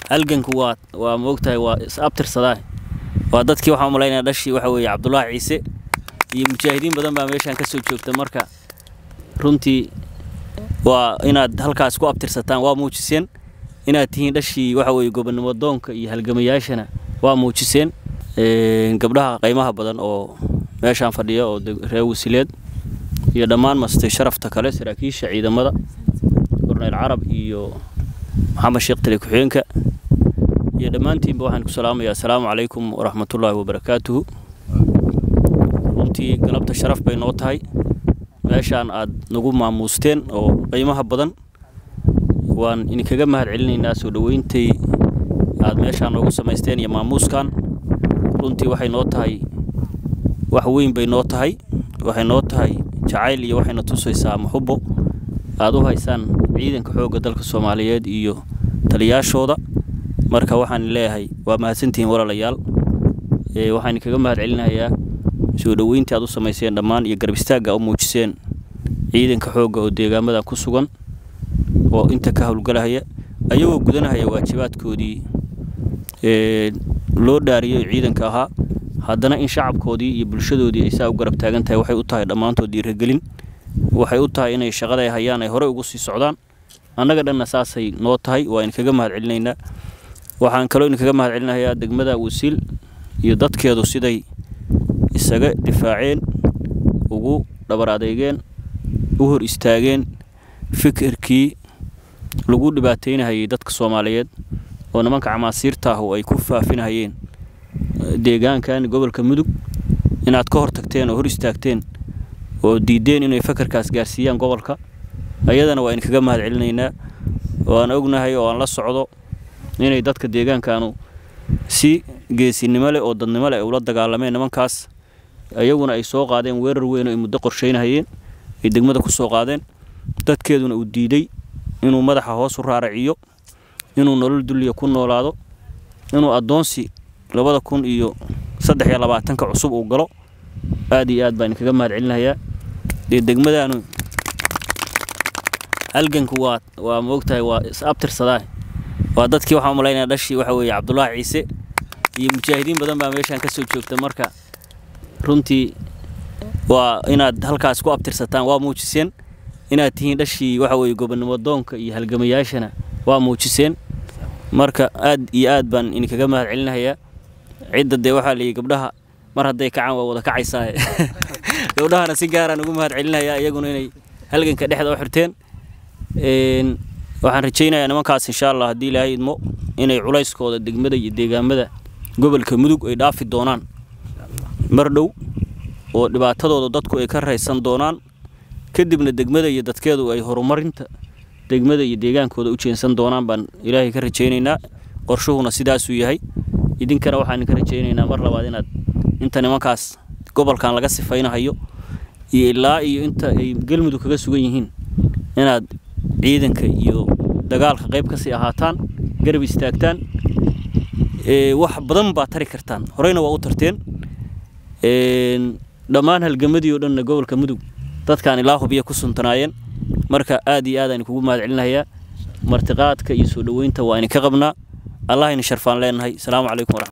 halganku waa moogtahay waa is abtirsadaa waa dadkii waxa umaleynaa dhashii waxa weeye Cabdullaahi Ciise iyo mujaahidiin badan baa meeshan ka soo joogta marka runtii waa inaad halkaas ku abtirsataan waa muujiseen inaad tihiin dhashii waxa weeye gobonimo doonka iyo halgamayaashana waa muujiseen gabdhaha qiimaha badan oo meeshan fadhiya oo reer wasiileed iyo dhammaan mastay sharafta kale saraakiisha ciidamada Korneyl Carab iyo محمد شيخ تلي كحينك يا دمانتي بوحن كسلام يا السلام عليكم ورحمة الله وبركاته runtii galabta sharaf bay noo tahay meeshan aad nagu maamuusteen oo qiimaha badan waan in kaga mahad celinaynaa soo dhaweeyntay aad meeshan ugu sameysteen iyo maamuuskan runtii waxay noo tahay wax weyn bay noo tahay waxay noo tahay jacayl iyo waxayna tusaysaa muxubbo aad u haysaan ciidanka xoogga dalka Soomaaliyeed iyo taliyaashooda marka waxaan leeyahay waa mahadsantiin walaalayaal waxaan kaga mahad celinayaa soo dhaweyntii aad u sameyseen dhamaan iyo garab istaaga u muujiseen ciidanka xoogga oo deegaamada ku sugan oo inta ka hawlgalaya ayagoo gudanaya waajibaadkoodii loo dhaariyay ciidanka ahaa haddana in shacabkoodii iyo bulshadoodii ay saa u garab taagan tahay waxay u tahay dhamaantood dhiirigelin waxay u tahay inay shaqada ay hayaan ay hore ugu sii socdaan annaga dhanna saasay noo tahay waa in kaga mahad celinaynaa waxaan kaloo in kaga mahad celinayaa degmada wasiil iyo dadkeedu siday isaga difaaceen ugu dhabar adeegeen u hor istaageen fikirkii lagu dhibaateynayay dadka Soomaaliyeed oo nimanka camaasiirta ah oo ay ku faafinayeen deegaankan gobolka Mudug inaad ka hortagteen oo hor istaagteen oo diideen inay fakarkaas gaarsiiyaan gobolka ayadana waa in kaga mahad celinaynaa waan ognahay oo aan la socdo inay dadka deegaankaanu si geesinimo leh oo dadnimo leh ula dagaalameen nimankaas ayaguna ay soo qaadeen weerar weyn oo muddo qorsheynayeen ay degmada ku soo qaadeen dadkeeduna uu diiday inuu madaxa hoos u raaraciyo inuu nolol duliya ku noolaado inuu adoonsi 2023 cusub uu galo aad iyo aad baan kaga mahad celinayaa degmadanu halganku waa moogtahay waa is abtirsadaa waa dadkii waxa umaleynaa dhashii waxa weeye Cabdullaahi Ciise iyo mujaahidiin badan baa meeshan ka soo joogta marka runtii waa inaad halkaas ku abtirsataan waa muujiseen inaad tihiin dhashii waxa weeye gobonimo doonka iyo halgamayaashana waa muujiseen marka aad iyo aad baan in kaga mahad celinayaa cidda waxa la gabdhaha mar haday kacaan waa wada kacaysaa gabdhahana si gaar ah ugu mahad celinayaa iyaguna inay halganka dhexda u xirteen waxaan rajaynayaa nimankaas insha Allah hadii Ilaahay idmo inay culayskooda degmada iyo deegaamada gobolka Mudug ay dhaafi doonaan mar dhow oo dhibaatadooda dadku ay ka raysan doonaan kadibna degmada iyo dadkeedu ay horumarinta degmada iyo deegaankooda u jeensan doonaan baan Ilaahay ka rajaynaynaa qorshuhuna sidaas uu yahay idinkana waxaan ka rajaynaynaa mar labaad inaad inta nimankaas gobolkan laga sifaynayo iyo ilaa iyo inta ay galmudug kaga sugan yihiin inaad ciidanka iyo dagaalka qayb ka sii ahaataan garab istaagtaan wax badan baa tari kartaan horeyna waa u tarteen dhamaan halgamadii oo dhan gobolka Mudug dadkan ilaa hubiya ku suntanaayeen marka aad iyo aad aan kugu mahad celinayaa martiqaadka iyo soo dhaweynta waa in ka qabnaa Allah in sharfaan leenahay salaamu calaykum.